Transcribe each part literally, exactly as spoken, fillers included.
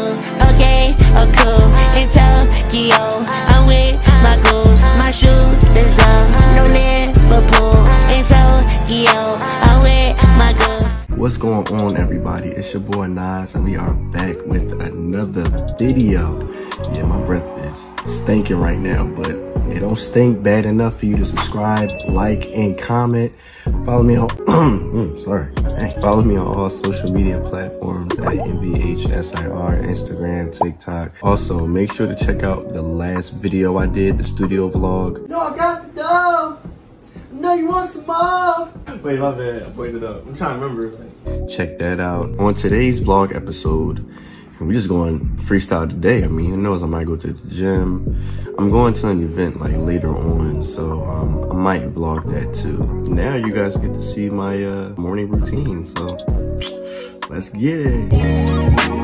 cool, okay, oh cool. In Tokyo, I'm with my goals. My shooters up, no Liverpool. In Tokyo, I'm with my goals. What's going on, everybody? It's your boy Nas, and we are back with another video. Yeah, my breath is stinking right now, but it don't stink bad enough for you to subscribe, like, and comment. Follow me on, mm, sorry, hey, follow me on all social media platforms at N V H S I R, Instagram, TikTok. Also, make sure to check out the last video I did, the studio vlog. Yo, I got the dog. No, you want some more? Wait, my bad. I pointed up. I'm trying to remember. Check that out. On today's vlog episode, we're just going freestyle today. I mean, who knows, I might go to the gym. I'm going to an event like later on, so um, I might vlog that too. Now you guys get to see my uh, morning routine, so let's get it.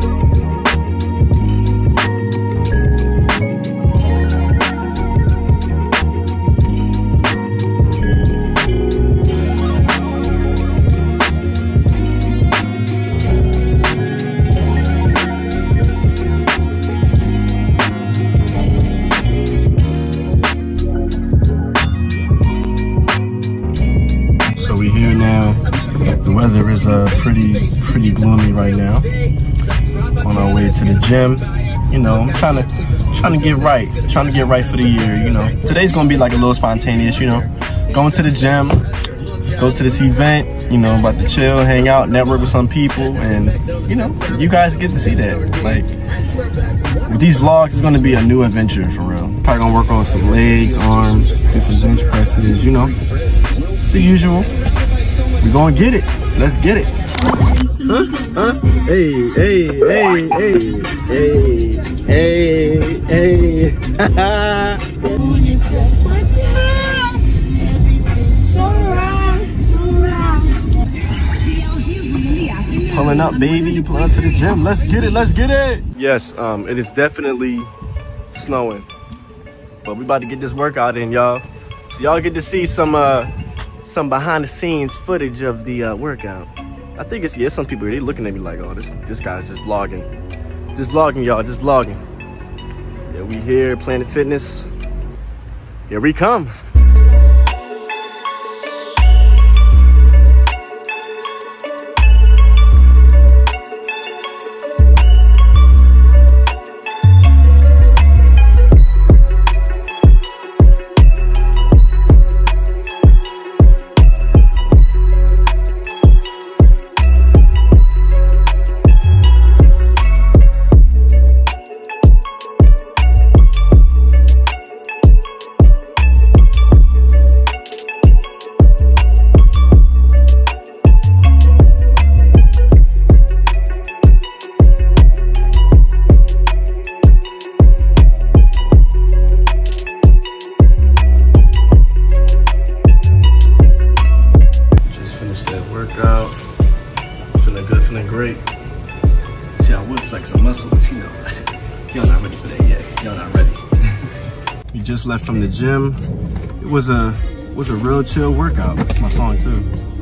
The weather is uh, pretty, pretty gloomy right now. On our way to the gym, you know, I'm trying to, trying to get right, trying to get right for the year. You know, today's gonna be like a little spontaneous. You know, going to the gym, go to this event. You know, about to chill, hang out, network with some people, and you know, you guys get to see that. Like with these vlogs, it's gonna be a new adventure for real. Probably gonna work on some legs, arms, do some bench presses. You know, the usual. We gonna get it. Let's get it. Huh? Huh? Hey, hey, hey, hey, hey, hey, hey. Just one time. Everything's so right, so right. Pulling up, baby. Pulling up to the gym. Let's get it. Let's get it. Yes, um, it is definitely snowing, but we about to get this workout in, y'all. So y'all get to see some uh. some behind the scenes footage of the uh, workout. I think it's, yeah, some people, they looking at me like, oh, this this guy's just vlogging. Just vlogging, y'all, just vlogging. Yeah, we here, Planet Fitness. Here we come. Great. See, I would flex some muscle, but you know, y'all not ready for that yet. Y'all not ready. We just left from the gym. It was a it was a real chill workout. That's my song too.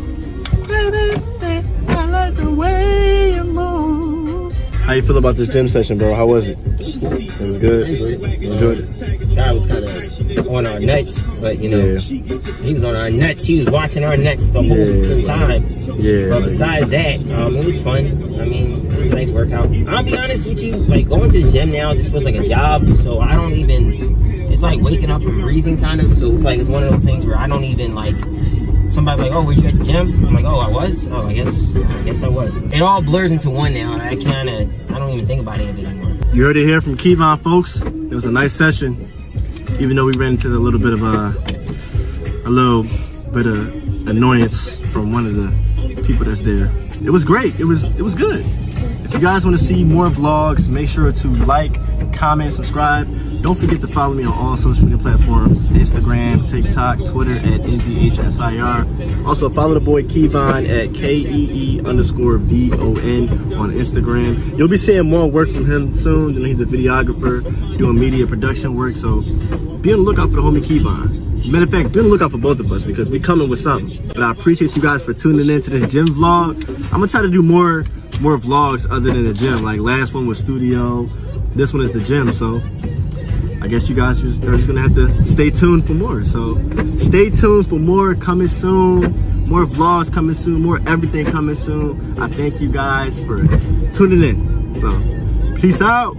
I like the way you move. How you feel about this gym session, bro? How was it? It was good. You enjoyed it? Guy was kind of on our nuts, but you know, yeah. He was on our nuts. He was watching our nuts the whole yeah. time. Yeah. But besides that, um, it was fun. I mean, it was a nice workout. I'll be honest with you, like going to the gym now just feels like a job. So I don't even. It's like waking up and breathing, kind of. So it's like it's one of those things where I don't even like. Somebody's like, oh, were you at the gym? I'm like, oh, I was? Oh, I guess I guess I was. It all blurs into one now, and I kind of, I don't even think about any of it anymore. You heard it here from Keevon, folks. It was a nice session, even though we ran into a little bit of a, a little bit of annoyance from one of the people that's there. It was great. It was, it was good. If you guys want to see more vlogs, make sure to like, comment, subscribe. Don't forget to follow me on all social media platforms, Instagram, TikTok, Twitter at N V H S I R. Also follow the boy Keevon at K E E underscore V O N on Instagram. You'll be seeing more work from him soon. You know, he's a videographer doing media production work, so be on the lookout for the homie Keevon. Matter of fact, be on the lookout for both of us because we coming with something. But I appreciate you guys for tuning in to this gym vlog. I'm gonna try to do more more vlogs other than the gym. Like last one was studio, this one is the gym. So I guess you guys are just gonna have to stay tuned for more. So stay tuned for more coming soon. More vlogs coming soon, more everything coming soon. I thank you guys for tuning in. So, peace out.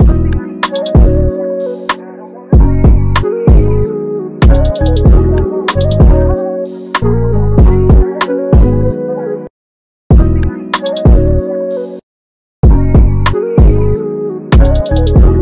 We'll be right back.